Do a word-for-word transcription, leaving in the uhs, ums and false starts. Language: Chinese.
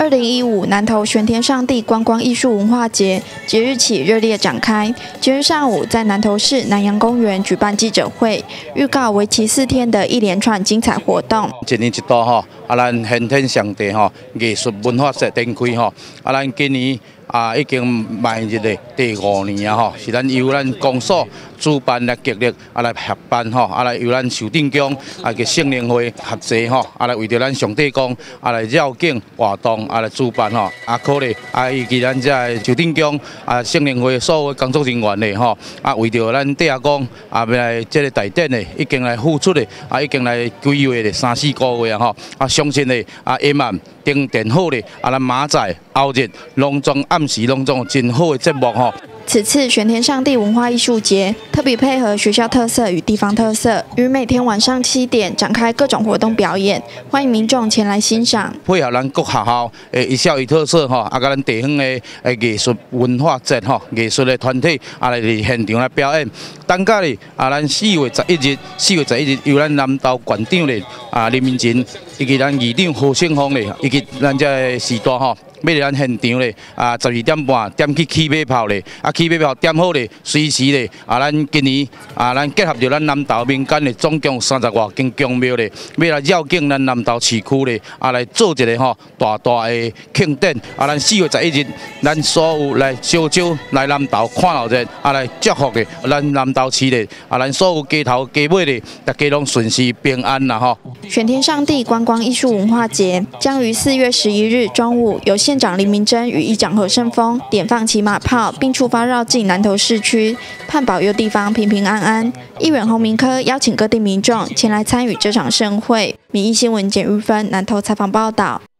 二零一五南投玄天上帝观光艺术文化节即日起热烈展开。今日上午在南投市南洋公园举办记者会，预告为期四天的一连串精彩活动。 一年一度吼，啊，咱玄天上帝吼艺术文化节展开吼，啊，咱今年啊已经迈入的第五年啊吼，是咱由咱公所主办来极力啊来合办吼，啊来由咱寿顶宫啊个圣灵会合作吼，啊来为着咱上帝宫啊来绕境活动啊来主办吼，啊可咧啊以及咱这寿顶宫啊圣灵会所有工作人员咧吼，啊为着咱帝亚宫啊要来这个大典咧，已经来付出咧，啊已经来规划咧三四个月啊吼，啊相信咧啊夜晚定电好咧，啊咱明仔后日隆重暗时隆重真好的节目吼。 此次玄天上帝文化艺术节特别配合学校特色与地方特色，于每天晚上七点展开各种活动表演，欢迎民众前来欣赏。 配合咱各学校诶一校一特色吼，啊，甲咱地方诶诶艺术文化节吼，艺术的团体啊来伫现场来表演。等下哩啊，咱四月十一日，四月十一日由咱南投县长咧啊林明珍，以及咱议长何胜峰咧，以及咱这时代吼。要来咱现场咧，啊，十二点半点去起马炮咧，啊，起马炮点好咧，随时咧，啊，咱今年啊，咱结合着咱南投民间咧，总共三十外间宫庙咧，要来绕境咱南投市区咧，啊，来做一个吼大大的庆典，啊，咱四月十一日，咱所有来小酒来南投看闹热，啊，来祝福嘅咱南投市咧，啊，咱所有街头街尾咧，大家拢顺时平安啦吼。 玄天上帝观光艺术文化节将于四月十一日中午由县长林明珍与议长何胜峰点放骑马炮，并出发绕境南投市区，盼保佑地方平平安安。议员洪明科邀请各地民众前来参与这场盛会。民意新闻简玉芬南投采访报道。